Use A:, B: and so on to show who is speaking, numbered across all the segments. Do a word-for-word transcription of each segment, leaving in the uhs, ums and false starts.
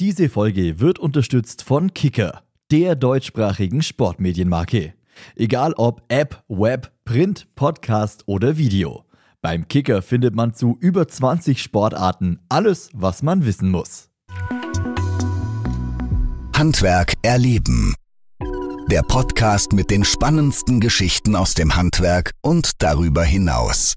A: Diese Folge wird unterstützt von Kicker, der deutschsprachigen Sportmedienmarke. Egal ob App, Web, Print, Podcast oder Video. Beim Kicker findet man zu über zwanzig Sportarten alles, was man wissen muss.
B: Handwerk erleben. Der Podcast mit den spannendsten Geschichten aus dem Handwerk und darüber hinaus.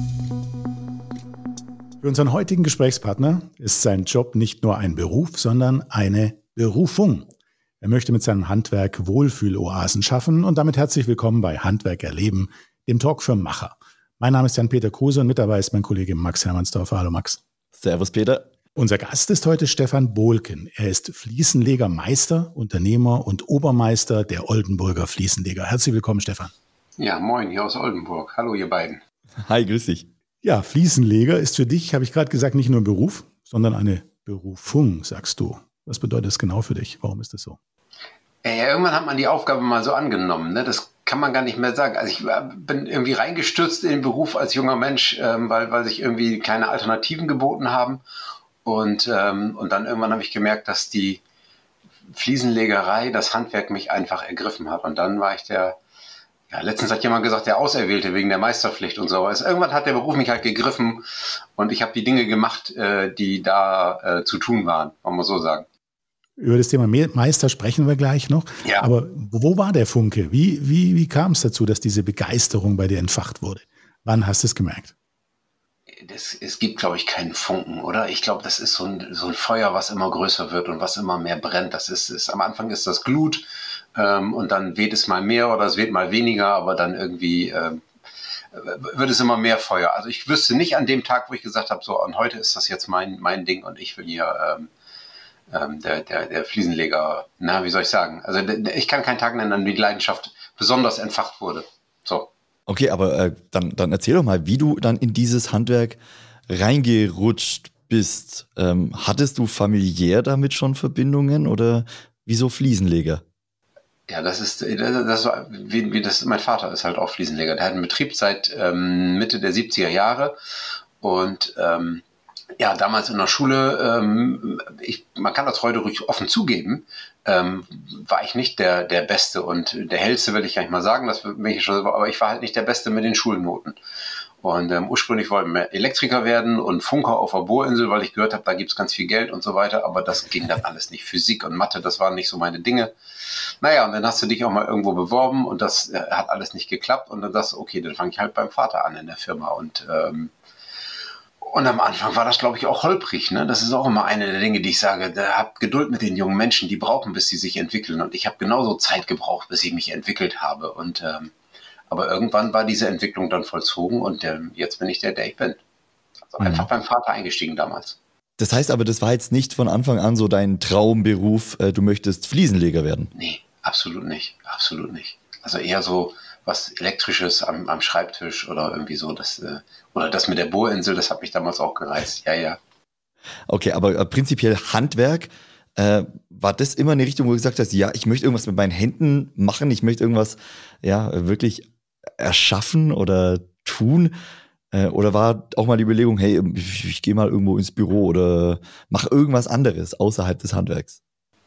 C: Für unseren heutigen Gesprächspartner ist sein Job nicht nur ein Beruf, sondern eine Berufung. Er möchte mit seinem Handwerk Wohlfühloasen schaffen und damit herzlich willkommen bei Handwerk erleben, dem Talk für Macher. Mein Name ist Jan-Peter Kruse und mit dabei ist mein Kollege Max Hermannsdorfer. Hallo Max.
A: Servus Peter.
C: Unser Gast ist heute Stefan Bohlken. Er ist Fliesenlegermeister, Unternehmer und Obermeister der Oldenburger Fliesenleger. Herzlich willkommen, Stefan.
D: Ja, moin, hier aus Oldenburg. Hallo, ihr beiden.
A: Hi, grüß dich.
C: Ja, Fliesenleger ist für dich, habe ich gerade gesagt, nicht nur ein Beruf, sondern eine Berufung, sagst du. Was bedeutet das genau für dich? Warum ist das so?
D: Ja, irgendwann hat man die Aufgabe mal so angenommen, ne? Das kann man gar nicht mehr sagen. Also ich bin irgendwie reingestürzt in den Beruf als junger Mensch, ähm, weil, weil sich irgendwie keine Alternativen geboten haben. Und, ähm, und dann irgendwann habe ich gemerkt, dass die Fliesenlegerei, das Handwerk mich einfach ergriffen hat. Und dann war ich der, ja, letztens hat jemand gesagt, der Auserwählte wegen der Meisterpflicht und so. Also irgendwann hat der Beruf mich halt gegriffen und ich habe die Dinge gemacht, äh, die da äh, zu tun waren, wollen wir so sagen.
C: Über das Thema Meister sprechen wir gleich noch.
D: Ja.
C: Aber wo war der Funke? Wie, wie, wie kam es dazu, dass diese Begeisterung bei dir entfacht wurde? Wann hast du es gemerkt?
D: Das, es gibt, glaube ich, keinen Funken, oder? Ich glaube, das ist so ein, so ein Feuer, was immer größer wird und was immer mehr brennt. Das ist, ist am Anfang ist das Glut ähm, und dann weht es mal mehr oder es weht mal weniger, aber dann irgendwie ähm, wird es immer mehr Feuer. Also ich wüsste nicht an dem Tag, wo ich gesagt habe, so, und heute ist das jetzt mein, mein Ding und ich will hier ähm, ähm, der, der, der Fliesenleger, na, wie soll ich sagen? Also ich kann keinen Tag nennen, an dem die Leidenschaft besonders entfacht wurde. So.
A: Okay, aber äh, dann, dann erzähl doch mal, wie du dann in dieses Handwerk reingerutscht bist. Ähm, hattest du familiär damit schon Verbindungen oder wieso Fliesenleger?
D: Ja, das ist, das, das war, wie, wie das, mein Vater ist halt auch Fliesenleger. Der hat einen Betrieb seit ähm, Mitte der siebziger Jahre und ähm, ja, damals in der Schule, ähm, ich, man kann das heute ruhig offen zugeben, ähm, war ich nicht der, der Beste und der Hellste, will ich gar nicht mal sagen, das bin ich schon, aber ich war halt nicht der Beste mit den Schulnoten. Und ähm, ursprünglich wollten wir Elektriker werden und Funker auf der Bohrinsel, weil ich gehört habe, da gibt's ganz viel Geld und so weiter, aber das ging dann alles nicht. Physik und Mathe, das waren nicht so meine Dinge. Naja, und dann hast du dich auch mal irgendwo beworben und das äh, hat alles nicht geklappt und dann sagst du, okay, dann fange ich halt beim Vater an in der Firma und ähm, Und am Anfang war das, glaube ich, auch holprig. Ne? Das ist auch immer eine der Dinge, die ich sage, da habt Geduld mit den jungen Menschen, die brauchen, bis sie sich entwickeln. Und ich habe genauso Zeit gebraucht, bis ich mich entwickelt habe. Und ähm, aber irgendwann war diese Entwicklung dann vollzogen und ähm, jetzt bin ich der, der ich bin. Also mhm. einfach beim Vater eingestiegen damals.
A: Das heißt aber, das war jetzt nicht von Anfang an so dein Traumberuf, äh, du möchtest Fliesenleger werden?
D: Nee, absolut nicht. Absolut nicht. Also eher so was Elektrisches am, am Schreibtisch oder irgendwie so. Das, äh, oder das mit der Bohrinsel, das hat mich damals auch gereizt. Ja, ja.
A: Okay, aber äh, prinzipiell Handwerk, äh, war das immer eine Richtung, wo du gesagt hast, ja, ich möchte irgendwas mit meinen Händen machen, ich möchte irgendwas ja wirklich erschaffen oder tun? Äh, oder war auch mal die Überlegung, hey, ich, ich gehe mal irgendwo ins Büro oder mache irgendwas anderes außerhalb des Handwerks?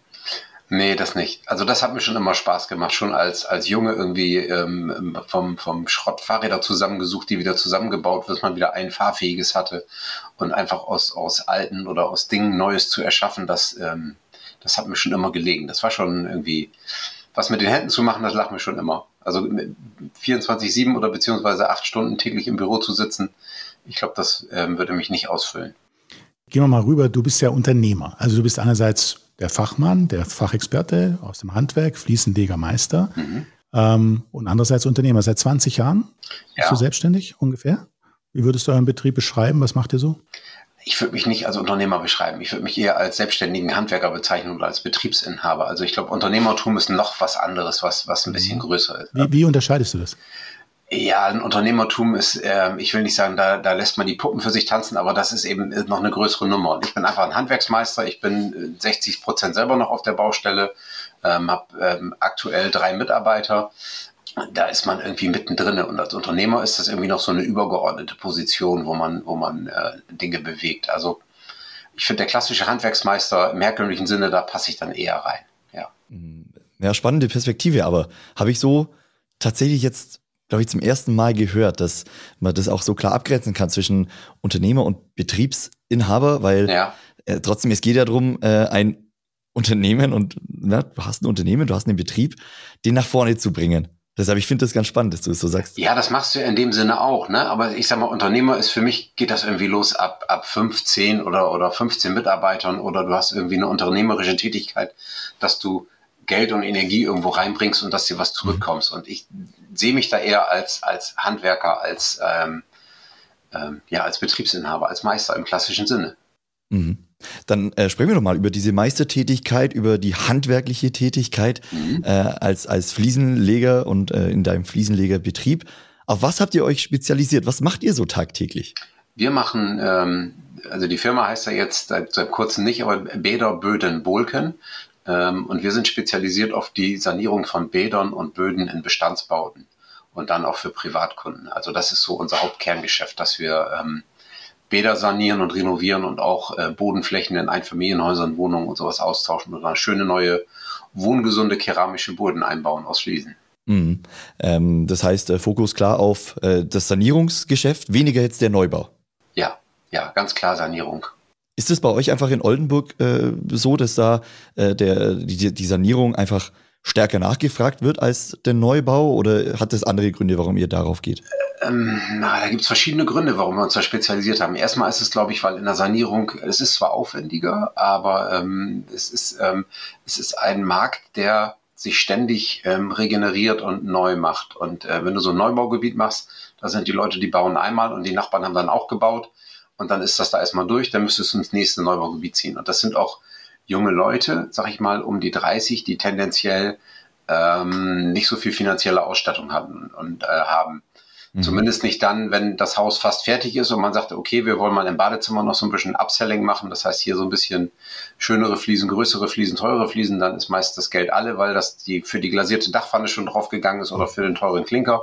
D: Nee, das nicht. Also das hat mir schon immer Spaß gemacht, schon als als Junge irgendwie ähm, vom vom Schrott Fahrräder zusammengesucht, die wieder zusammengebaut, bis man wieder ein fahrfähiges hatte und einfach aus aus alten oder aus Dingen Neues zu erschaffen, das ähm, das hat mir schon immer gelegen. Das war schon irgendwie, was mit den Händen zu machen, das lag mir schon immer. Also vierundzwanzig sieben oder beziehungsweise acht Stunden täglich im Büro zu sitzen, ich glaube, das ähm, würde mich nicht ausfüllen.
C: Gehen wir mal rüber, du bist ja Unternehmer. Also du bist einerseits der Fachmann, der Fachexperte aus dem Handwerk, Fliesenlegermeister mhm. ähm, und andererseits Unternehmer. Seit zwanzig Jahren
D: ja.
C: bist du selbstständig ungefähr? Wie würdest du euren Betrieb beschreiben? Was macht ihr so?
D: Ich würde mich nicht als Unternehmer beschreiben. Ich würde mich eher als selbstständigen Handwerker bezeichnen oder als Betriebsinhaber. Also ich glaube, Unternehmertum ist noch was anderes, was, was ein bisschen größer ist.
C: Wie, wie unterscheidest du das?
D: Ja, ein Unternehmertum ist, äh, ich will nicht sagen, da, da lässt man die Puppen für sich tanzen, aber das ist eben noch eine größere Nummer. Und ich bin einfach ein Handwerksmeister, ich bin sechzig Prozent selber noch auf der Baustelle, ähm, habe ähm, aktuell drei Mitarbeiter. Da ist man irgendwie mittendrin und als Unternehmer ist das irgendwie noch so eine übergeordnete Position, wo man, wo man äh, Dinge bewegt. Also ich finde, der klassische Handwerksmeister im herkömmlichen Sinne, da passe ich dann eher rein. Ja,
A: ja, spannende Perspektive, aber habe ich so tatsächlich jetzt, glaube ich, zum ersten Mal gehört, dass man das auch so klar abgrenzen kann zwischen Unternehmer und Betriebsinhaber, weil
D: ja.
A: äh, trotzdem, es geht ja darum, äh, ein Unternehmen und na, du hast ein Unternehmen, du hast einen Betrieb, den nach vorne zu bringen. Deshalb, ich finde das ganz spannend, dass du es so sagst.
D: Ja, das machst du in dem Sinne auch, ne? Aber ich sag mal, Unternehmer ist für mich, geht das irgendwie los ab, ab fünfzehn oder, oder fünfzehn Mitarbeitern oder du hast irgendwie eine unternehmerische Tätigkeit, dass du Geld und Energie irgendwo reinbringst und dass dir was zurückkommst. Und ich sehe mich da eher als, als Handwerker, als, ähm, ähm, ja, als Betriebsinhaber, als Meister im klassischen Sinne.
A: Mhm. Dann äh, sprechen wir doch mal über diese Meistertätigkeit, über die handwerkliche Tätigkeit mhm. äh, als, als Fliesenleger und äh, in deinem Fliesenlegerbetrieb. Auf was habt ihr euch spezialisiert? Was macht ihr so tagtäglich?
D: Wir machen, ähm, also die Firma heißt ja jetzt seit, seit kurzem nicht, aber Bäder, Böden, Bolken. Ähm, und wir sind spezialisiert auf die Sanierung von Bädern und Böden in Bestandsbauten und dann auch für Privatkunden. Also das ist so unser Hauptkerngeschäft, dass wir ähm, Bäder sanieren und renovieren und auch äh, Bodenflächen in Einfamilienhäusern, Wohnungen und sowas austauschen und dann schöne neue, wohngesunde keramische Böden einbauen aus Fliesen.
A: Mhm. Ähm, das heißt, äh, Fokus klar auf äh, das Sanierungsgeschäft, weniger jetzt der Neubau.
D: Ja, ja, ganz klar Sanierung.
A: Ist es bei euch einfach in Oldenburg äh, so, dass da äh, der, die, die Sanierung einfach stärker nachgefragt wird als der Neubau oder hat das andere Gründe, warum ihr darauf geht?
D: Ähm, na, da gibt es verschiedene Gründe, warum wir uns da spezialisiert haben. Erstmal ist es, glaube ich, weil in der Sanierung, es ist zwar aufwendiger, aber ähm, es ist, ähm, es ist ein Markt, der sich ständig ähm, regeneriert und neu macht. Und äh, wenn du so ein Neubaugebiet machst, da sind die Leute, die bauen einmal und die Nachbarn haben dann auch gebaut und dann ist das da erstmal durch, dann müsstest du ins nächste Neubaugebiet ziehen. Und das sind auch junge Leute, sag ich mal, um die dreißig, die tendenziell ähm, nicht so viel finanzielle Ausstattung hatten und äh, haben. Mhm. Zumindest nicht dann, wenn das Haus fast fertig ist und man sagt, okay, wir wollen mal im Badezimmer noch so ein bisschen Upselling machen. Das heißt, hier so ein bisschen schönere Fliesen, größere Fliesen, teure Fliesen, dann ist meist das Geld alle, weil das die für die glasierte Dachpfanne schon draufgegangen ist oder für den teuren Klinker.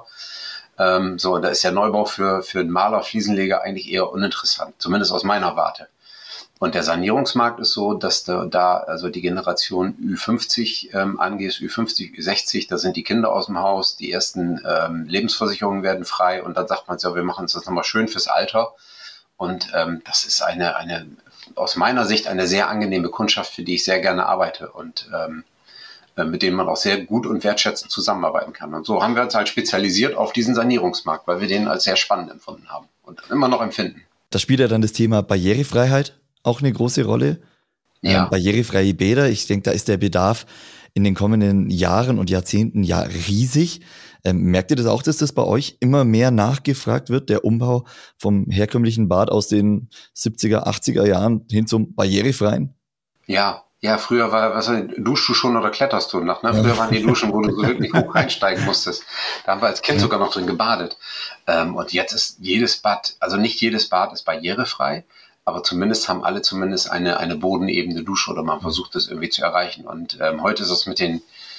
D: Ähm, so, da ist der Neubau für, für einen Maler, Fliesenleger eigentlich eher uninteressant, zumindest aus meiner Warte. Und der Sanierungsmarkt ist so, dass da, da also die Generation Ü fünfzig ähm, angeht, Ü fünfzig, Ü sechzig, da sind die Kinder aus dem Haus, die ersten ähm, Lebensversicherungen werden frei und dann sagt man so, wir machen uns das nochmal schön fürs Alter. Und ähm, das ist eine, eine, aus meiner Sicht eine sehr angenehme Kundschaft, für die ich sehr gerne arbeite und ähm, mit denen man auch sehr gut und wertschätzend zusammenarbeiten kann. Und so haben wir uns halt spezialisiert auf diesen Sanierungsmarkt, weil wir den als sehr spannend empfunden haben und immer noch empfinden.
A: Da spielt ja dann das Thema Barrierefreiheit auch eine große Rolle.
D: Ja.
A: Ähm, barrierefreie Bäder, ich denke, da ist der Bedarf in den kommenden Jahren und Jahrzehnten ja riesig. Ähm, merkt ihr das auch, dass das bei euch immer mehr nachgefragt wird, der Umbau vom herkömmlichen Bad aus den siebziger, achtziger Jahren hin zum barrierefreien?
D: Ja, ja, früher war, was duschst du schon oder kletterst du noch, ne? Früher waren die Duschen, wo du so wirklich hoch einsteigen musstest. Da haben wir als Kind sogar noch drin gebadet. Ähm, und jetzt ist jedes Bad, also nicht jedes Bad ist barrierefrei, aber zumindest haben alle zumindest eine, eine bodenebene Dusche oder man versucht das irgendwie zu erreichen. Und ähm, heute ist es mit den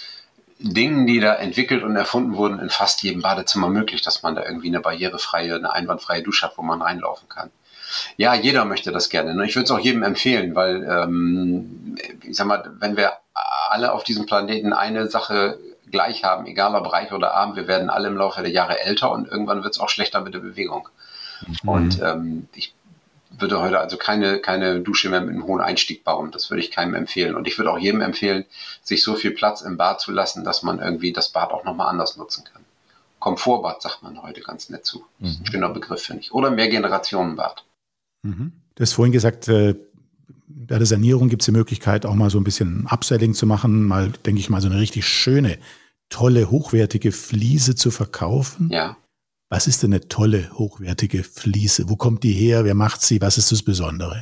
D: Dingen, die da entwickelt und erfunden wurden, in fast jedem Badezimmer möglich, dass man da irgendwie eine barrierefreie, eine einwandfreie Dusche hat, wo man reinlaufen kann. Ja, jeder möchte das gerne. Ich würde es auch jedem empfehlen, weil, ähm, ich sag mal, wenn wir alle auf diesem Planeten eine Sache gleich haben, egal ob reich oder arm, wir werden alle im Laufe der Jahre älter und irgendwann wird es auch schlechter mit der Bewegung. Mhm. Und ähm, ich würde heute also keine, keine Dusche mehr mit einem hohen Einstieg bauen. Das würde ich keinem empfehlen. Und ich würde auch jedem empfehlen, sich so viel Platz im Bad zu lassen, dass man irgendwie das Bad auch nochmal anders nutzen kann. Komfortbad sagt man heute ganz nett zu. Das ist ein schöner Begriff, finde ich. Oder Mehrgenerationenbad.
C: Mhm. Du hast vorhin gesagt, äh, bei der Sanierung gibt es die Möglichkeit, auch mal so ein bisschen Upselling zu machen, mal, denke ich mal, so eine richtig schöne, tolle, hochwertige Fliese zu verkaufen.
D: Ja.
C: Was ist denn eine tolle, hochwertige Fliese? Wo kommt die her? Wer macht sie? Was ist das Besondere?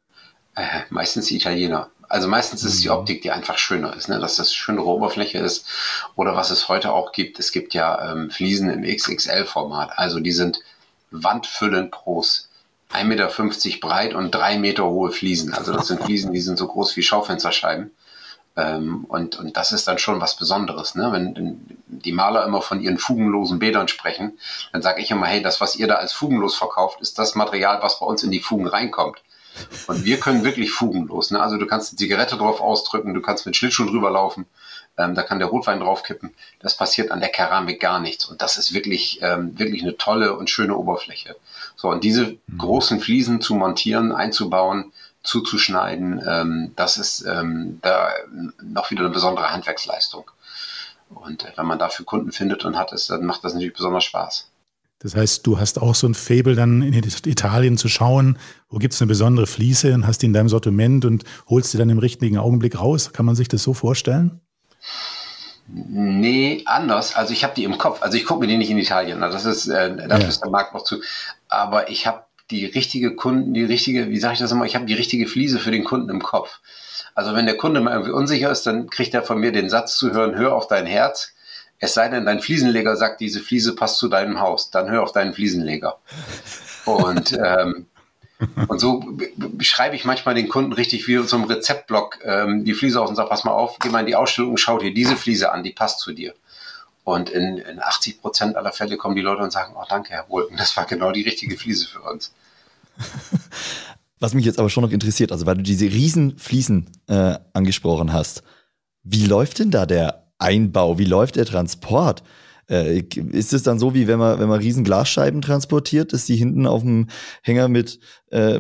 D: Äh, meistens die Italiener. Also meistens ist es die Optik, die einfach schöner ist, ne? Dass das schönere Oberfläche ist. Oder was es heute auch gibt, es gibt ja ähm, Fliesen im X X L-Format. Also die sind wandfüllend groß. ein Meter fünfzig breit und drei Meter hohe Fliesen. Also das sind Fliesen, die sind so groß wie Schaufensterscheiben. Ähm, und, und das ist dann schon was Besonderes. Ne? Wenn, wenn die Maler immer von ihren fugenlosen Bädern sprechen, dann sage ich immer, hey, das, was ihr da als fugenlos verkauft, ist das Material, was bei uns in die Fugen reinkommt. Und wir können wirklich fugenlos. Ne? Also du kannst eine Zigarette drauf ausdrücken, du kannst mit Schlittschuh drüber laufen, ähm, da kann der Rotwein draufkippen. Das passiert an der Keramik gar nichts. Und das ist wirklich, ähm, wirklich eine tolle und schöne Oberfläche. So, und diese mhm. großen Fliesen zu montieren, einzubauen, zuzuschneiden, ähm, das ist ähm, da noch wieder eine besondere Handwerksleistung. Und äh, wenn man dafür Kunden findet und hat es, dann macht das natürlich besonders Spaß.
C: Das heißt, du hast auch so ein Faible, dann in Italien zu schauen, wo gibt es eine besondere Fliese und hast die in deinem Sortiment und holst die dann im richtigen Augenblick raus. Kann man sich das so vorstellen?
D: Nee, anders. Also ich habe die im Kopf. Also ich gucke mir die nicht in Italien an. Das ist, äh, dafür
C: Ja.
D: ist der Markt noch zu. Aber ich habe die richtige Kunden, die richtige, wie sage ich das immer, ich habe die richtige Fliese für den Kunden im Kopf. Also wenn der Kunde mal irgendwie unsicher ist, dann kriegt er von mir den Satz zu hören, hör auf dein Herz. Es sei denn, dein Fliesenleger sagt, diese Fliese passt zu deinem Haus. Dann hör auf deinen Fliesenleger. Und, ähm, und so beschreibe ich manchmal den Kunden richtig wie so einem Rezeptblock ähm, die Fliese aus und sage, pass mal auf, geh mal in die Ausstellung und schau dir diese Fliese an, die passt zu dir. Und in, in achtzig Prozent aller Fälle kommen die Leute und sagen, oh danke, Herr Wolken, das war genau die richtige Fliese für uns.
A: Was mich jetzt aber schon noch interessiert, also weil du diese riesen Fliesen äh, angesprochen hast, wie läuft denn da der Einbau? Wie läuft der Transport? Äh, ist es dann so, wie wenn man, wenn man riesen Glasscheiben transportiert, dass die hinten auf dem Hänger mit, äh,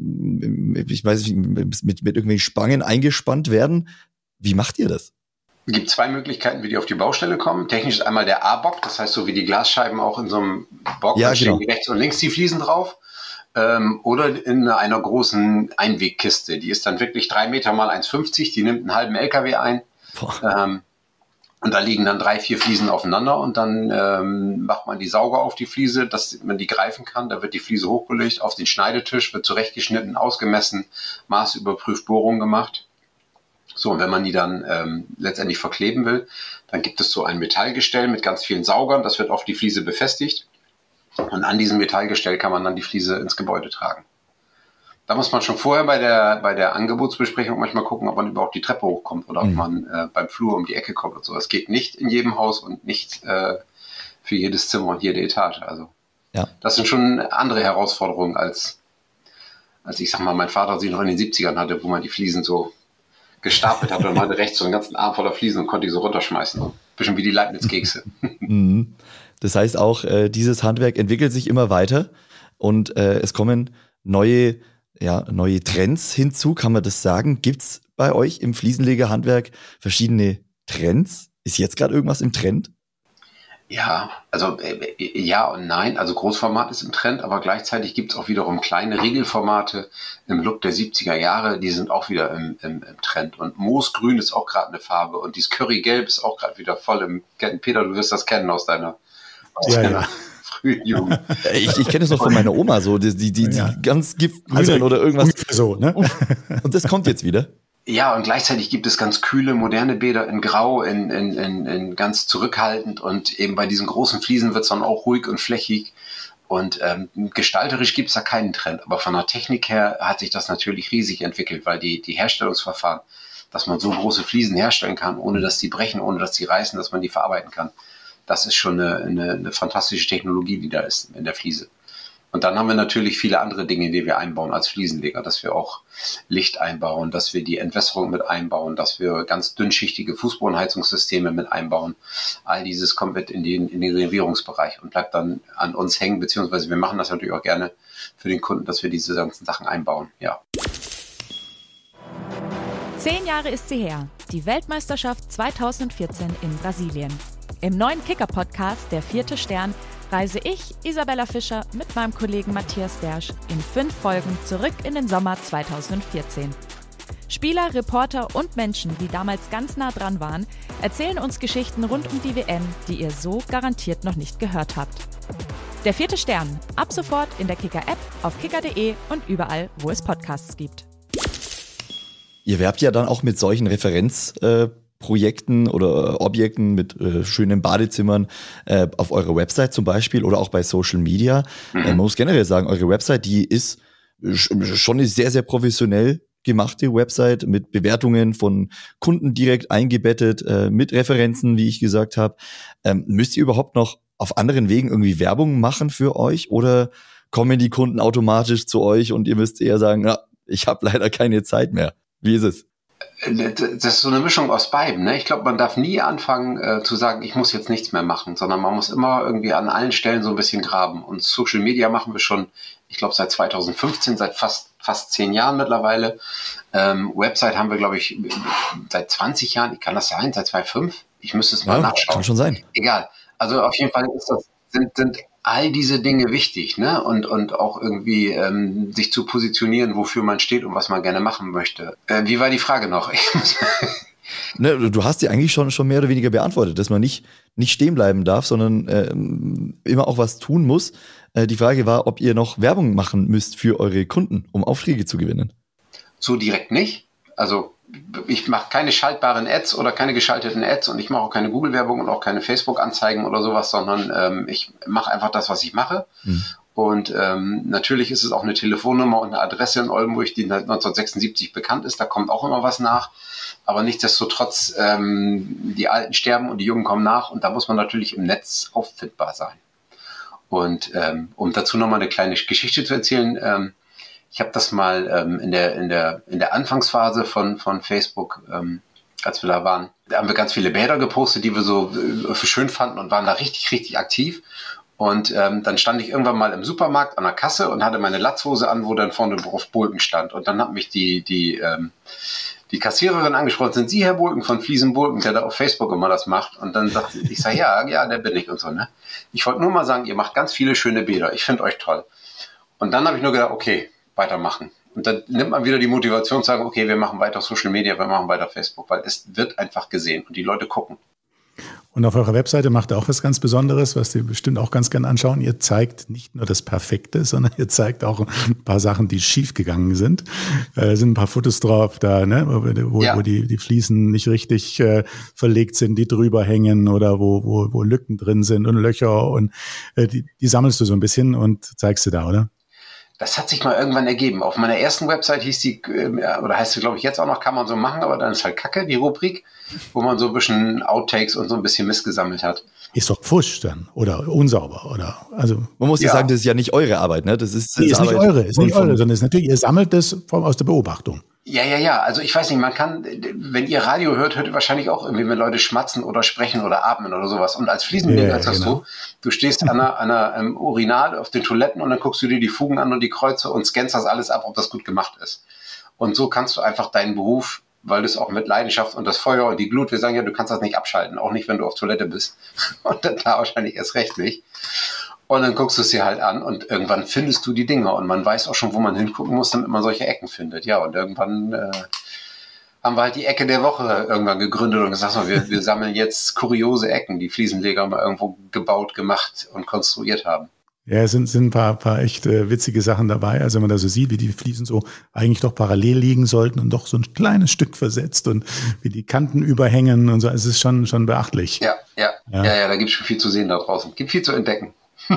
A: ich weiß nicht, mit, mit irgendwelchen Spangen eingespannt werden? Wie macht ihr das?
D: Es gibt zwei Möglichkeiten, wie die auf die Baustelle kommen. Technisch ist einmal der A-Bock, das heißt so wie die Glasscheiben auch in so einem Bock,
A: Ja,
D: da stehen
A: genau.
D: die rechts und links die Fliesen drauf. Ähm, oder in einer großen Einwegkiste. Die ist dann wirklich drei Meter mal eins fünfzig, die nimmt einen halben L K W ein. Ähm, und da liegen dann drei, vier Fliesen aufeinander und dann ähm, macht man die Sauger auf die Fliese, dass man die greifen kann. Da wird die Fliese hochgelegt auf den Schneidetisch, wird zurechtgeschnitten, ausgemessen, Maß überprüft, Bohrung gemacht. So, und wenn man die dann ähm, letztendlich verkleben will, dann gibt es so ein Metallgestell mit ganz vielen Saugern, das wird auf die Fliese befestigt. Und an diesem Metallgestell kann man dann die Fliese ins Gebäude tragen. Da muss man schon vorher bei der, bei der Angebotsbesprechung manchmal gucken, ob man überhaupt die Treppe hochkommt oder ob
A: Mhm.
D: man äh, beim Flur um die Ecke kommt und so. Das geht nicht in jedem Haus und nicht äh, für jedes Zimmer und jede Etage. Also
A: Ja.
D: das sind schon andere Herausforderungen, als, als ich sag mal, mein Vater sie noch in den siebzigern hatte, wo man die Fliesen so gestapelt hat und man hatte rechts so einen ganzen Arm voller Fliesen und konnte die so runterschmeißen. So. Bisschen wie die Leibniz-Kekse.
A: Mhm. Das heißt auch, äh, dieses Handwerk entwickelt sich immer weiter und äh, es kommen neue, ja, neue Trends hinzu, kann man das sagen? Gibt es bei euch im Fliesenlegerhandwerk verschiedene Trends? Ist jetzt gerade irgendwas im Trend?
D: Ja, also äh, ja und nein. Also Großformat ist im Trend, aber gleichzeitig gibt es auch wiederum kleine Regelformate im Look der siebziger Jahre, die sind auch wieder im, im, im Trend. Und Moosgrün ist auch gerade eine Farbe und dieses Currygelb ist auch gerade wieder voll im Kennen. Peter, du wirst das kennen aus deiner, aus
C: Ja,
D: deiner
C: ja.
D: frühen Jugend.
A: Ich, ich kenne es noch von meiner Oma, so die, die, die, die
C: Ja.
A: ganz giftgrünen
C: Also
A: oder irgendwas.
C: ungefähr so, ne?
A: Und das kommt jetzt wieder.
D: Ja, und gleichzeitig gibt es ganz kühle, moderne Bäder in Grau, in, in, in, in ganz zurückhaltend und eben bei diesen großen Fliesen wird es dann auch ruhig und flächig. Und ähm, gestalterisch gibt es da keinen Trend, aber von der Technik her hat sich das natürlich riesig entwickelt, weil die, die Herstellungsverfahren, dass man so große Fliesen herstellen kann, ohne dass die brechen, ohne dass die reißen, dass man die verarbeiten kann, das ist schon eine, eine, eine fantastische Technologie, die da ist in der Fliese. Und dann haben wir natürlich viele andere Dinge, die wir einbauen als Fliesenleger, dass wir auch Licht einbauen, dass wir die Entwässerung mit einbauen, dass wir ganz dünnschichtige Fußbodenheizungssysteme mit einbauen. All dieses kommt mit in den, in den Renovierungsbereich und bleibt dann an uns hängen, beziehungsweise wir machen das natürlich auch gerne für den Kunden, dass wir diese ganzen Sachen einbauen, ja.
E: Zehn Jahre ist sie her, die Weltmeisterschaft zweitausendvierzehn in Brasilien. Im neuen Kicker-Podcast Der vierte Stern reise ich, Isabella Fischer, mit meinem Kollegen Matthias Dersch in fünf Folgen zurück in den Sommer zweitausendvierzehn. Spieler, Reporter und Menschen, die damals ganz nah dran waren, erzählen uns Geschichten rund um die W M, die ihr so garantiert noch nicht gehört habt. Der vierte Stern, ab sofort in der Kicker-App, auf kicker punkt de und überall, wo es Podcasts gibt.
A: Ihr werbt ja dann auch mit solchen Referenzprojekten äh, oder Objekten mit äh, schönen Badezimmern äh, auf eurer Website zum Beispiel oder auch bei Social Media. Mhm. Äh, man muss generell sagen, eure Website, die ist schon eine sehr, sehr professionell gemachte Website mit Bewertungen von Kunden direkt eingebettet, äh, mit Referenzen, wie ich gesagt habe. Ähm, müsst ihr überhaupt noch auf anderen Wegen irgendwie Werbung machen für euch oder kommen die Kunden automatisch zu euch und ihr müsst eher sagen, ja, ich habe leider keine Zeit mehr. Wie ist es?
D: Das ist so eine Mischung aus beiden. Ne? Ich glaube, man darf nie anfangen äh, zu sagen, ich muss jetzt nichts mehr machen, sondern man muss immer irgendwie an allen Stellen so ein bisschen graben. Und Social Media machen wir schon, ich glaube, seit zweitausendfünfzehn, seit fast fast zehn Jahren mittlerweile. Ähm, Website haben wir, glaube ich, seit zwanzig Jahren. Kann das sein? Seit zweitausendfünf? Ich müsste es mal
A: Ja,
D: nachschauen.
A: kann schon sein.
D: Egal. Also auf jeden Fall ist das, sind, sind all diese Dinge wichtig, ne? Und, und auch irgendwie ähm, sich zu positionieren, wofür man steht und was man gerne machen möchte. Äh, wie war die Frage noch? Ich muss
A: Ne, du hast die eigentlich schon, schon mehr oder weniger beantwortet, dass man nicht, nicht stehen bleiben darf, sondern äh, immer auch was tun muss. Äh, die Frage war, ob ihr noch Werbung machen müsst für eure Kunden, um Aufträge zu gewinnen.
D: So direkt nicht. Also ich mache keine schaltbaren Ads oder keine geschalteten Ads und ich mache auch keine Google-Werbung und auch keine Facebook-Anzeigen oder sowas, sondern ähm, ich mache einfach das, was ich mache. Hm. Und ähm, natürlich ist es auch eine Telefonnummer und eine Adresse in Oldenburg, die neunzehnhundertsechsundsiebzig bekannt ist. Da kommt auch immer was nach. Aber nichtsdestotrotz, ähm, die Alten sterben und die Jungen kommen nach. Und da muss man natürlich im Netz auffindbar sein. Und ähm, um dazu nochmal eine kleine Geschichte zu erzählen, ähm, ich habe das mal ähm, in der in der in der Anfangsphase von von Facebook, ähm, als wir da waren, da haben wir ganz viele Bilder gepostet, die wir so äh, für schön fanden und waren da richtig richtig aktiv. Und ähm, dann stand ich irgendwann mal im Supermarkt an der Kasse und hatte meine Latzhose an, wo dann vorne drauf Bulken stand. Und dann hat mich die die ähm, die Kassiererin angesprochen: Sind Sie Herr Bulken von Fliesen Bulken, der da auf Facebook immer das macht? Und dann sagte ich, sag, ja, ja, der bin ich und so. Ne? Ich wollte nur mal sagen, ihr macht ganz viele schöne Bilder. Ich finde euch toll. Und dann habe ich nur gedacht, okay, weitermachen. Und dann nimmt man wieder die Motivation zu sagen, okay, wir machen weiter Social Media, wir machen weiter Facebook, weil es wird einfach gesehen und die Leute gucken.
C: Und auf eurer Webseite macht ihr auch was ganz Besonderes, was die bestimmt auch ganz gerne anschauen. Ihr zeigt nicht nur das Perfekte, sondern ihr zeigt auch ein paar Sachen, die schief gegangen sind. Da sind ein paar Fotos drauf, da, ne, wo, ja. wo die, die Fliesen nicht richtig äh, verlegt sind, die drüber hängen oder wo, wo, wo Lücken drin sind und Löcher. Und äh, die, die sammelst du so ein bisschen und zeigst du da, oder?
D: Das hat sich mal irgendwann ergeben. Auf meiner ersten Website hieß die, oder heißt sie, glaube ich, jetzt auch noch, kann man so machen, aber dann ist halt Kacke, die Rubrik, wo man so ein bisschen Outtakes und so ein bisschen Mist gesammelt hat.
C: Ist doch Pfusch dann oder unsauber oder also.
A: Man muss ja sagen, das ist ja nicht eure Arbeit, ne? Das ist, das
C: nee, ist
A: Arbeit
C: nicht eure, ist nicht eure, sondern ist natürlich, ihr sammelt das vom, aus der Beobachtung.
D: Ja, ja, ja. Also ich weiß nicht, man kann, wenn ihr Radio hört, hört ihr wahrscheinlich auch irgendwie, wenn Leute schmatzen oder sprechen oder atmen oder sowas. Und als Fliesenleger ja, ist das genau. so, du stehst an einer, an einer um, Urinal auf den Toiletten und dann guckst du dir die Fugen an und die Kreuze und scannst das alles ab, ob das gut gemacht ist. Und so kannst du einfach deinen Beruf, weil du es auch mit Leidenschaft und das Feuer und die Glut, wir sagen ja, du kannst das nicht abschalten, auch nicht, wenn du auf Toilette bist. Und dann da wahrscheinlich erst recht nicht. Und dann guckst du es dir halt an und irgendwann findest du die Dinger und man weiß auch schon, wo man hingucken muss, damit man solche Ecken findet. Ja, und irgendwann äh, haben wir halt die Ecke der Woche irgendwann gegründet und gesagt, so, wir, wir sammeln jetzt kuriose Ecken, die Fliesenleger mal irgendwo gebaut, gemacht und konstruiert haben.
C: Ja, es sind, sind ein paar, paar echt äh, witzige Sachen dabei. Also wenn man da so sieht, wie die Fliesen so eigentlich doch parallel liegen sollten und doch so ein kleines Stück versetzt und wie die Kanten überhängen und so. Es ist schon, schon beachtlich.
D: Ja, ja, ja, ja, ja, da gibt es schon viel zu sehen da draußen. Gibt viel zu entdecken.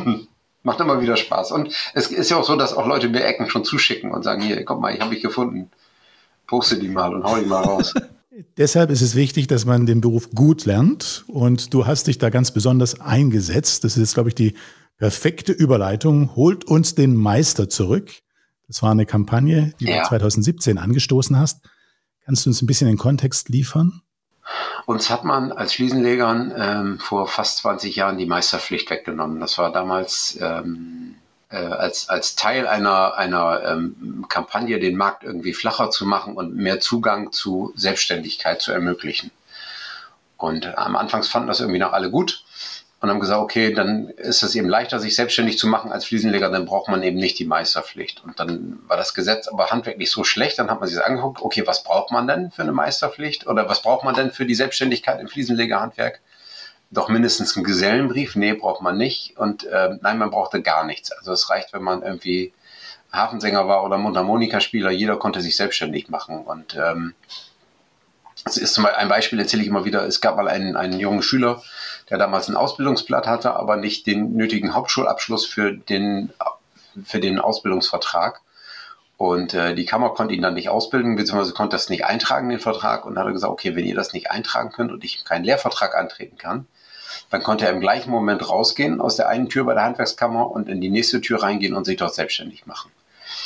D: Macht immer wieder Spaß. Und es ist ja auch so, dass auch Leute mir Ecken schon zuschicken und sagen, hier, komm mal, ich habe mich gefunden. Poste die mal und hau die mal raus.
C: Deshalb ist es wichtig, dass man den Beruf gut lernt. Und du hast dich da ganz besonders eingesetzt. Das ist jetzt, glaube ich, die perfekte Überleitung. Holt uns den Meister zurück. Das war eine Kampagne, die ja. du zweitausendsiebzehn angestoßen hast. Kannst du uns ein bisschen den Kontext liefern?
D: Uns hat man als Fliesenlegern ähm, vor fast zwanzig Jahren die Meisterpflicht weggenommen. Das war damals ähm, äh, als, als Teil einer, einer ähm, Kampagne, den Markt irgendwie flacher zu machen und mehr Zugang zu Selbstständigkeit zu ermöglichen. Und äh, am Anfang fanden das irgendwie noch alle gut und haben gesagt, okay, dann ist es eben leichter, sich selbstständig zu machen als Fliesenleger, dann braucht man eben nicht die Meisterpflicht. Und dann war das Gesetz aber handwerklich so schlecht, dann hat man sich das angeguckt, okay, was braucht man denn für eine Meisterpflicht oder was braucht man denn für die Selbstständigkeit im Fliesenlegerhandwerk? Doch mindestens einen Gesellenbrief? Nee, braucht man nicht. Und äh, nein, man brauchte gar nichts. Also es reicht, wenn man irgendwie Hafensänger war oder Mundharmonikaspieler, jeder konnte sich selbstständig machen. Und ähm, das ist zum Beispiel ein Beispiel, erzähle ich immer wieder, es gab mal einen, einen jungen Schüler, der damals ein Ausbildungsblatt hatte, aber nicht den nötigen Hauptschulabschluss für den, für den Ausbildungsvertrag. Und äh, die Kammer konnte ihn dann nicht ausbilden, beziehungsweise konnte das nicht eintragen, den Vertrag. Und dann hat er gesagt, okay, wenn ihr das nicht eintragen könnt und ich keinen Lehrvertrag antreten kann, dann konnte er im gleichen Moment rausgehen aus der einen Tür bei der Handwerkskammer und in die nächste Tür reingehen und sich dort selbstständig machen.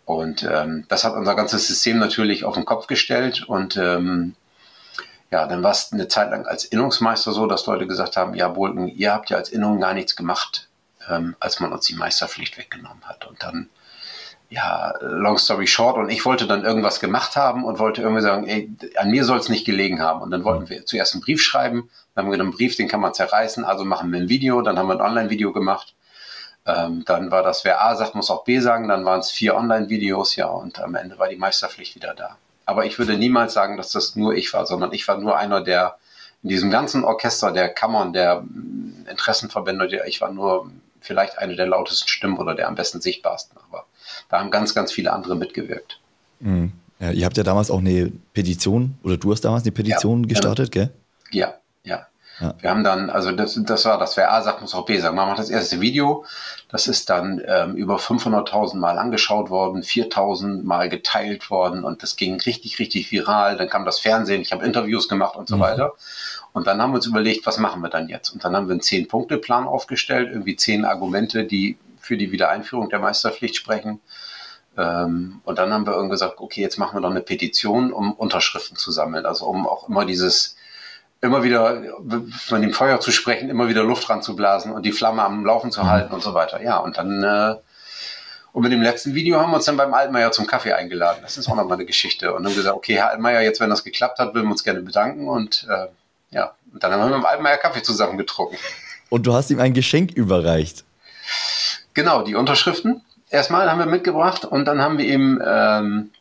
D: Und ähm, das hat unser ganzes System natürlich auf den Kopf gestellt. Und ähm, ja, dann war es eine Zeit lang als Innungsmeister so, dass Leute gesagt haben, ja, Bolken, ihr habt ja als Innung gar nichts gemacht, ähm, als man uns die Meisterpflicht weggenommen hat. Und dann, ja, long story short, und ich wollte dann irgendwas gemacht haben und wollte irgendwie sagen, ey, an mir soll es nicht gelegen haben. Und dann wollten wir zuerst einen Brief schreiben, dann haben wir einen Brief, den kann man zerreißen, also machen wir ein Video, dann haben wir ein Online-Video gemacht. Ähm, dann war das, wer A sagt, muss auch B sagen, dann waren es vier Online-Videos, ja, und am Ende war die Meisterpflicht wieder da. Aber ich würde niemals sagen, dass das nur ich war, sondern ich war nur einer der, in diesem ganzen Orchester der Kammern, der Interessenverbände, der, ich war nur vielleicht eine der lautesten Stimmen oder der am besten sichtbarsten, aber da haben ganz, ganz viele andere mitgewirkt.
A: Mhm. Ja, ihr habt ja damals auch eine Petition, oder du hast damals eine Petition ja, gestartet,
D: ähm,
A: gell?
D: Ja, ja. Ja. Wir haben dann, also das, das war das, wer A sagt, muss auch B sagen. Man macht das erste Video, das ist dann ähm, über fünfhunderttausend Mal angeschaut worden, viertausend Mal geteilt worden und das ging richtig, richtig viral. Dann kam das Fernsehen, ich habe Interviews gemacht und so mhm. weiter. Und dann haben wir uns überlegt, was machen wir dann jetzt? Und dann haben wir einen zehn-Punkte-Plan aufgestellt, irgendwie zehn Argumente, die für die Wiedereinführung der Meisterpflicht sprechen. Ähm, und dann haben wir irgendwie gesagt, okay, jetzt machen wir noch eine Petition, um Unterschriften zu sammeln. Also um auch immer dieses immer wieder von dem Feuer zu sprechen, immer wieder Luft ranzublasen und die Flamme am Laufen zu halten und so weiter. Ja, und dann, äh, und mit dem letzten Video haben wir uns dann beim Altmaier zum Kaffee eingeladen. Das ist auch nochmal eine Geschichte. Und dann gesagt, okay, Herr Altmaier, jetzt, wenn das geklappt hat, würden wir uns gerne bedanken. Und äh, ja, und dann haben wir mit dem Altmaier Kaffee zusammen getrunken.
A: Und du hast ihm ein Geschenk überreicht.
D: Genau, die Unterschriften. Erstmal haben wir mitgebracht und dann haben wir ihm ähm,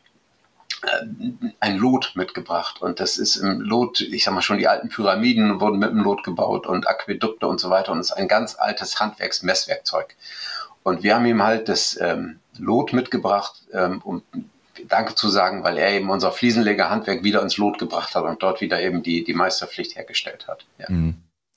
D: ein Lot mitgebracht und das ist im Lot, ich sag mal schon, die alten Pyramiden wurden mit dem Lot gebaut und Aquädukte und so weiter und es ist ein ganz altes Handwerksmesswerkzeug und wir haben ihm halt das ähm, Lot mitgebracht, ähm, um Danke zu sagen, weil er eben unser Fliesenlegerhandwerk wieder ins Lot gebracht hat und dort wieder eben die, die Meisterpflicht hergestellt hat. Ja. Mhm.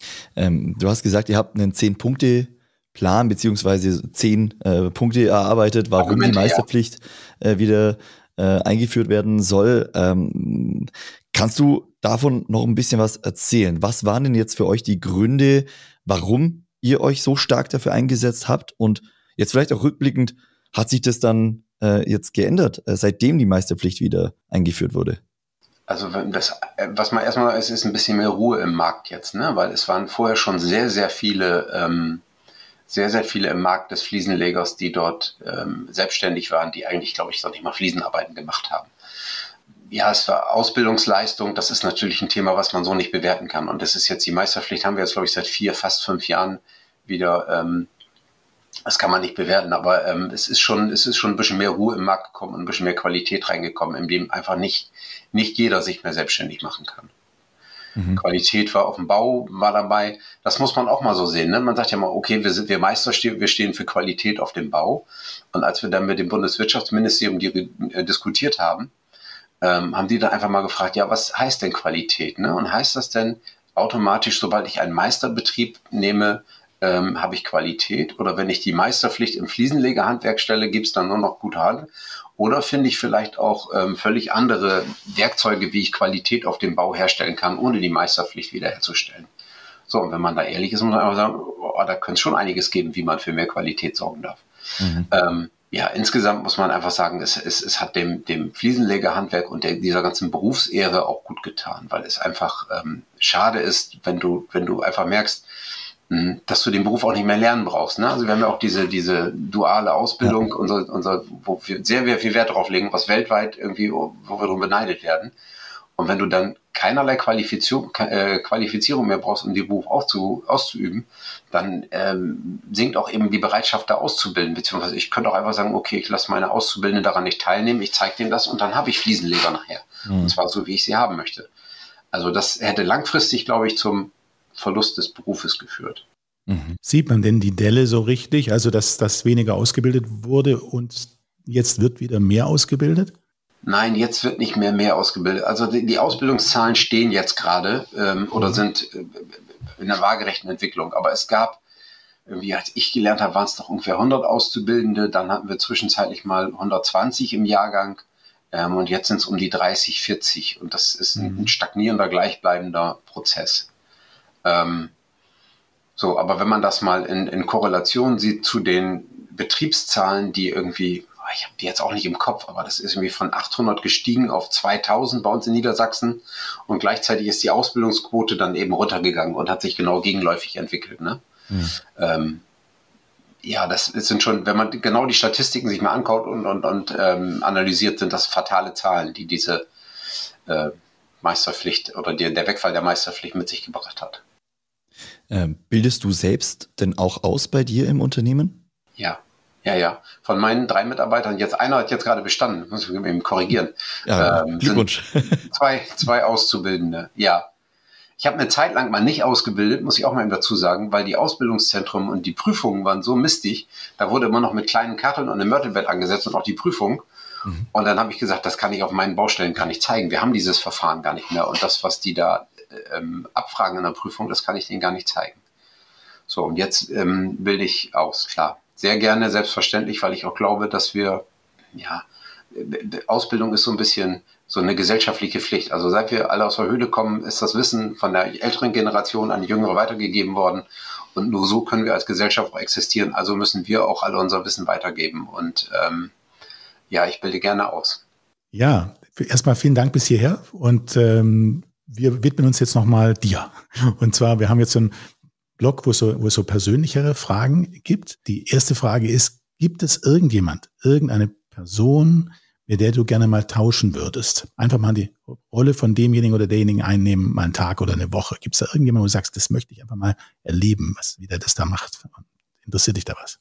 A: Ähm, du hast gesagt, ihr habt einen zehn-Punkte-Plan beziehungsweise zehn äh, Punkte erarbeitet, warum Argumente, die Meisterpflicht ja. äh, wieder Äh, eingeführt werden soll. Ähm, kannst du davon noch ein bisschen was erzählen? Was waren denn jetzt für euch die Gründe, warum ihr euch so stark dafür eingesetzt habt? Und jetzt vielleicht auch rückblickend, hat sich das dann äh, jetzt geändert, äh, seitdem die Meisterpflicht wieder eingeführt wurde?
D: Also das, was man erstmal ist, ist ein bisschen mehr Ruhe im Markt jetzt, ne? Weil es waren vorher schon sehr, sehr viele ähm, sehr, sehr viele im Markt des Fliesenlegers, die dort ähm, selbstständig waren, die eigentlich, glaube ich, noch nicht mal Fliesenarbeiten gemacht haben. Ja, es war Ausbildungsleistung, das ist natürlich ein Thema, was man so nicht bewerten kann. Und das ist jetzt die Meisterpflicht, haben wir jetzt, glaube ich, seit vier, fast fünf Jahren wieder. Ähm, das kann man nicht bewerten, aber ähm, es ist schon, es ist schon ein bisschen mehr Ruhe im Markt gekommen und ein bisschen mehr Qualität reingekommen, in dem einfach nicht, nicht jeder sich mehr selbstständig machen kann. Mhm. Qualität war auf dem Bau, war dabei. Das muss man auch mal so sehen. Ne? Man sagt ja mal, okay, wir sind wir Meister, stehen, wir stehen für Qualität auf dem Bau. Und als wir dann mit dem Bundeswirtschaftsministerium die, äh, diskutiert haben, ähm, haben die dann einfach mal gefragt, ja, was heißt denn Qualität? Ne? Und heißt das denn automatisch, sobald ich einen Meisterbetrieb nehme, ähm, habe ich Qualität? Oder wenn ich die Meisterpflicht im Fliesenlegerhandwerk stelle, gibt es dann nur noch gute Hand? Oder finde ich vielleicht auch ähm, völlig andere Werkzeuge, wie ich Qualität auf dem Bau herstellen kann, ohne die Meisterpflicht wiederherzustellen. So, und wenn man da ehrlich ist, muss man einfach sagen, oh, da könnte es schon einiges geben, wie man für mehr Qualität sorgen darf. Mhm. Ähm, ja, insgesamt muss man einfach sagen, es, es, es hat dem, dem Fliesenlegerhandwerk und der, dieser ganzen Berufsehre auch gut getan, weil es einfach ähm, schade ist, wenn du, wenn du einfach merkst, dass du den Beruf auch nicht mehr lernen brauchst. Ne? Also wir haben ja auch diese, diese duale Ausbildung, ja. unser, unser, wo wir sehr, sehr viel Wert drauf legen, was weltweit irgendwie, wo wir darum beneidet werden. Und wenn du dann keinerlei Qualifizierung, äh, Qualifizierung mehr brauchst, um den Beruf auszu, auszuüben, dann ähm, sinkt auch eben die Bereitschaft, da auszubilden. Beziehungsweise ich könnte auch einfach sagen, okay, ich lasse meine Auszubildenden daran nicht teilnehmen, ich zeige denen das und dann habe ich Fliesenleger nachher. Mhm. Und zwar so, wie ich sie haben möchte. Also das hätte langfristig, glaube ich, zum Verlust des Berufes geführt.
C: Mhm. Sieht man denn die Delle so richtig, also dass das weniger ausgebildet wurde und jetzt wird wieder mehr ausgebildet?
D: Nein, jetzt wird nicht mehr mehr ausgebildet. Also die, die Ausbildungszahlen stehen jetzt gerade ähm, oder mhm. sind äh, in einer waagerechten Entwicklung. Aber es gab, irgendwie als ich gelernt habe, waren es doch ungefähr hundert Auszubildende. Dann hatten wir zwischenzeitlich mal hundertzwanzig im Jahrgang ähm, und jetzt sind es um die dreißig, vierzig. Und das ist mhm. ein, ein stagnierender, gleichbleibender Prozess. Ähm, so, aber wenn man das mal in, in Korrelation sieht zu den Betriebszahlen, die irgendwie ich habe die jetzt auch nicht im Kopf, aber das ist irgendwie von achthundert gestiegen auf zweitausend bei uns in Niedersachsen und gleichzeitig ist die Ausbildungsquote dann eben runtergegangen und hat sich genau gegenläufig entwickelt. Ne? Mhm. Ähm, ja, das sind schon, wenn man genau die Statistiken sich mal anschaut und, und, und ähm, analysiert, sind das fatale Zahlen, die diese äh, Meisterpflicht oder die, der Wegfall der Meisterpflicht mit sich gebracht hat.
A: Ähm, bildest du selbst denn auch aus bei dir im Unternehmen?
D: Ja, ja, ja. Von meinen drei Mitarbeitern, jetzt einer hat jetzt gerade bestanden, muss ich eben korrigieren.
A: Ja, ähm, Glückwunsch.
D: Zwei, zwei Auszubildende, ja. Ich habe eine Zeit lang mal nicht ausgebildet, muss ich auch mal eben dazu sagen, weil die Ausbildungszentren und die Prüfungen waren so mistig. Da wurde immer noch mit kleinen Kacheln und einem Mörtelbett angesetzt und auch die Prüfung. Mhm. Und dann habe ich gesagt, das kann ich auf meinen Baustellen gar nicht zeigen. Wir haben dieses Verfahren gar nicht mehr. Und das, was die da ähm, abfragen in der Prüfung, das kann ich denen gar nicht zeigen. So, und jetzt ähm, bilde ich aus, klar. Sehr gerne, selbstverständlich, weil ich auch glaube, dass wir, ja, Ausbildung ist so ein bisschen so eine gesellschaftliche Pflicht. Also seit wir alle aus der Höhle kommen, ist das Wissen von der älteren Generation an die jüngere weitergegeben worden. Und nur so können wir als Gesellschaft auch existieren. Also müssen wir auch alle unser Wissen weitergeben. Und ähm, ja, ich bilde gerne aus.
C: Ja, erstmal vielen Dank bis hierher. Und ähm, wir widmen uns jetzt nochmal dir. Und zwar, wir haben jetzt so einen Blog, wo es so, wo es so persönlichere Fragen gibt. Die erste Frage ist, gibt es irgendjemand, irgendeine Person, mit der du gerne mal tauschen würdest? Einfach mal die Rolle von demjenigen oder derjenigen einnehmen, mal einen Tag oder eine Woche. Gibt es da irgendjemanden, wo du sagst, das möchte ich einfach mal erleben, was, wie der das da macht? Interessiert dich da was?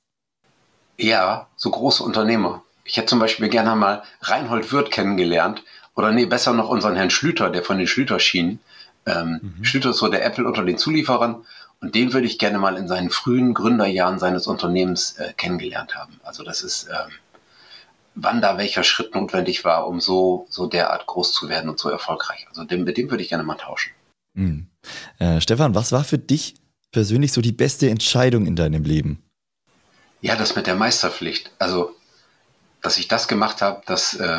D: Ja, so große Unternehmer. Ich hätte zum Beispiel gerne mal Reinhold Wirth kennengelernt oder nee, besser noch unseren Herrn Schlüter, der von den Schlüter-Schienen. Ähm, mhm. Schlüter ist so der Apple unter den Zulieferern und den würde ich gerne mal in seinen frühen Gründerjahren seines Unternehmens äh, kennengelernt haben. Also das ist, ähm, wann da welcher Schritt notwendig war, um so, so derart groß zu werden und so erfolgreich. Also dem, mit dem würde ich gerne mal tauschen.
A: Mhm. Äh, Stefan, was war für dich persönlich so die beste Entscheidung in deinem Leben?
D: Ja, das mit der Meisterpflicht. Also, dass ich das gemacht habe, das äh,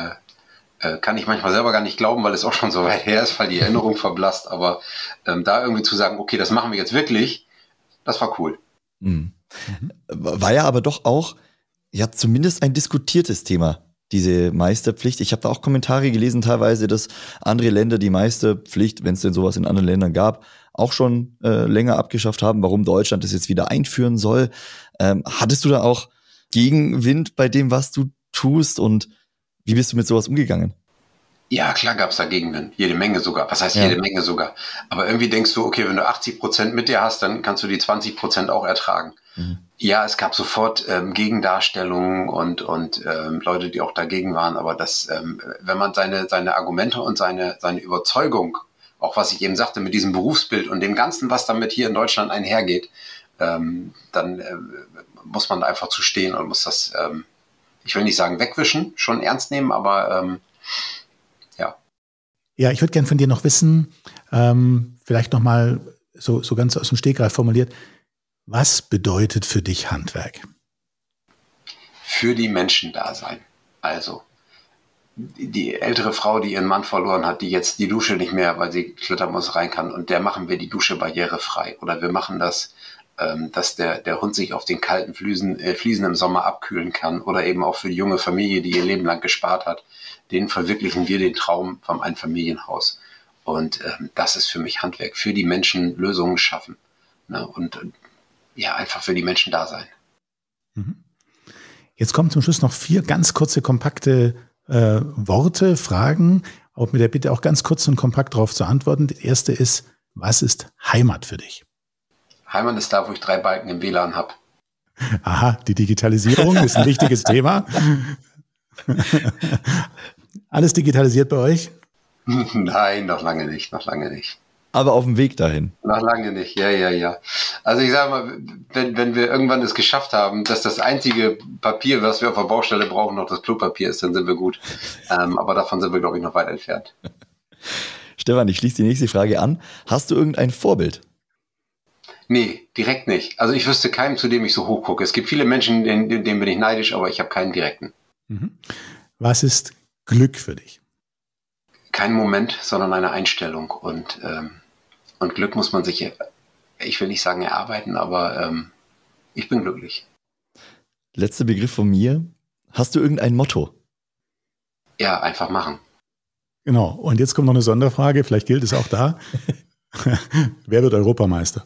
D: äh, kann ich manchmal selber gar nicht glauben, weil es auch schon so weit her ist, weil die Erinnerung verblasst. Aber ähm, da irgendwie zu sagen, okay, das machen wir jetzt wirklich, das war cool.
A: Mhm. War ja aber doch auch ja zumindest ein diskutiertes Thema, diese Meisterpflicht. Ich habe da auch Kommentare gelesen teilweise, dass andere Länder die Meisterpflicht, wenn es denn sowas in anderen Ländern gab, auch schon äh, länger abgeschafft haben, warum Deutschland das jetzt wieder einführen soll. Ähm, hattest du da auch Gegenwind bei dem, was du tust und wie bist du mit sowas umgegangen?
D: Ja, klar gab es da Gegenwind, jede Menge sogar. Was heißt
A: ja.
D: jede Menge sogar? Aber irgendwie denkst du, okay, wenn du achtzig Prozent mit dir hast, dann kannst du die zwanzig Prozent auch ertragen. Mhm. Ja, es gab sofort ähm, Gegendarstellungen und, und ähm, Leute, die auch dagegen waren. Aber das, ähm, wenn man seine, seine Argumente und seine, seine Überzeugung, auch was ich eben sagte, mit diesem Berufsbild und dem Ganzen, was damit hier in Deutschland einhergeht, ähm, dann äh, muss man einfach zu stehen und muss das, ähm, ich will nicht sagen wegwischen, schon ernst nehmen, aber ähm, ja.
C: Ja, ich würde gerne von dir noch wissen, ähm, vielleicht nochmal so, so ganz aus dem Stegreif formuliert, was bedeutet für dich Handwerk?
D: Für die Menschen da sein. Also, die ältere Frau, die ihren Mann verloren hat, die jetzt die Dusche nicht mehr, weil sie klettern muss, rein kann und der machen wir die Dusche barrierefrei. Oder wir machen das, ähm, dass der, der Hund sich auf den kalten Fliesen, äh, Fliesen im Sommer abkühlen kann. Oder eben auch für die junge Familie, die ihr Leben lang gespart hat. Denen verwirklichen wir den Traum vom Einfamilienhaus. Und ähm, das ist für mich Handwerk. Für die Menschen Lösungen schaffen. Ne? Und ja, einfach für die Menschen da sein.
C: Jetzt kommen zum Schluss noch vier ganz kurze, kompakte äh, Worte, Fragen, auch mit der Bitte auch ganz kurz und kompakt darauf zu antworten. Die erste ist, was ist Heimat für dich?
D: Heimat ist da, wo ich drei Balken im W L A N habe.
C: Aha, die Digitalisierung ist ein wichtiges Thema. Alles digitalisiert bei euch?
D: Nein, noch lange nicht, noch lange nicht.
A: Aber auf dem Weg dahin.
D: Noch lange nicht, ja, ja, ja. Also ich sage mal, wenn, wenn wir irgendwann es geschafft haben, dass das einzige Papier, was wir auf der Baustelle brauchen, noch das Klopapier ist, dann sind wir gut. Ähm, aber davon sind wir, glaube ich, noch weit entfernt.
A: Stefan, ich schließe die nächste Frage an. Hast du irgendein Vorbild?
D: Nee, direkt nicht. Also ich wüsste keinen, zu dem ich so hoch gucke. Es gibt viele Menschen, denen, denen bin ich neidisch, aber ich habe keinen direkten.
C: Was ist Glück für dich?
D: Kein Moment, sondern eine Einstellung. Und, ähm, und Glück muss man sich, ich will nicht sagen erarbeiten, aber ähm, ich bin glücklich.
A: Letzter Begriff von mir. Hast du irgendein Motto?
D: Ja, einfach machen.
C: Genau. Und jetzt kommt noch eine Sonderfrage, vielleicht gilt es auch da. Wer wird Europameister?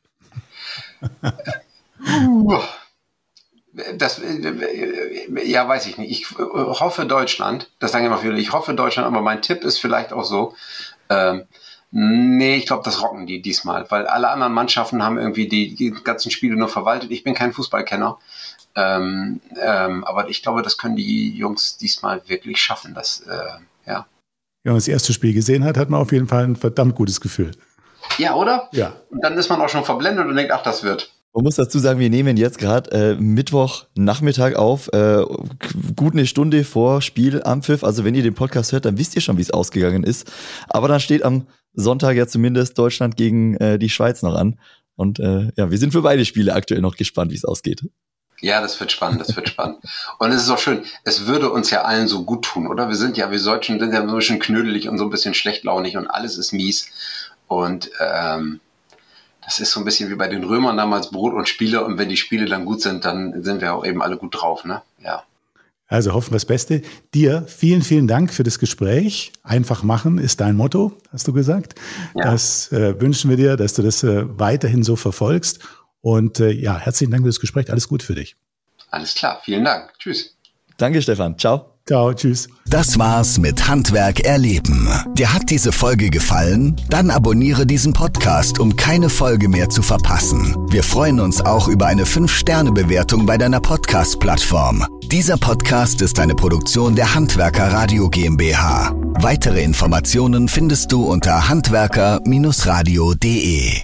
D: Das, ja, weiß ich nicht. Ich hoffe Deutschland. Das sagen immer viele. Ich hoffe Deutschland, aber mein Tipp ist vielleicht auch so. Ähm, nee, ich glaube, das rocken die diesmal, weil alle anderen Mannschaften haben irgendwie die, die ganzen Spiele nur verwaltet. Ich bin kein Fußballkenner. Ähm, ähm, aber ich glaube, das können die Jungs diesmal wirklich schaffen. Das, äh, ja.
C: Wenn man das erste Spiel gesehen hat, hat man auf jeden Fall ein verdammt gutes Gefühl.
D: Ja, oder?
C: Ja.
D: Und dann ist man auch schon verblendet und denkt, ach, das wird.
A: Man muss dazu sagen, wir nehmen jetzt gerade äh, Mittwochnachmittag auf, äh, gut eine Stunde vor Spiel am Pfiff. Also wenn ihr den Podcast hört, dann wisst ihr schon, wie es ausgegangen ist. Aber dann steht am Sonntag ja zumindest Deutschland gegen äh, die Schweiz noch an. Und äh, ja, wir sind für beide Spiele aktuell noch gespannt, wie es ausgeht.
D: Ja, das wird spannend, das wird spannend. Und es ist auch schön, es würde uns ja allen so gut tun, oder? Wir sind ja, wir Deutschen sind ja so ein bisschen knödelig und so ein bisschen schlechtlaunig und alles ist mies. Und ähm, das ist so ein bisschen wie bei den Römern damals, Brot und Spiele. Und wenn die Spiele dann gut sind, dann sind wir auch eben alle gut drauf, ne? Ja.
C: Also hoffen wir das Beste. Dir vielen, vielen Dank für das Gespräch. Einfach machen ist dein Motto, hast du gesagt. Ja. Das äh, wünschen wir dir, dass du das äh, weiterhin so verfolgst. Und äh, ja, herzlichen Dank für das Gespräch. Alles Gute für dich.
D: Alles klar, vielen Dank. Tschüss.
A: Danke, Stefan. Ciao.
C: Ciao, tschüss.
B: Das war's mit Handwerk erleben. Dir hat diese Folge gefallen? Dann abonniere diesen Podcast, um keine Folge mehr zu verpassen. Wir freuen uns auch über eine fünf Sterne Bewertung bei deiner Podcast-Plattform. Dieser Podcast ist eine Produktion der Handwerker Radio GmbH. Weitere Informationen findest du unter handwerker radio punkt de.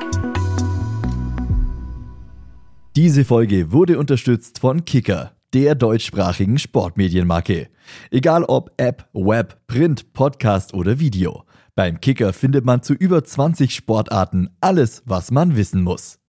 A: Diese Folge wurde unterstützt von Kicker, der deutschsprachigen Sportmedienmarke. Egal ob App, Web, Print, Podcast oder Video. Beim Kicker findet man zu über zwanzig Sportarten alles, was man wissen muss.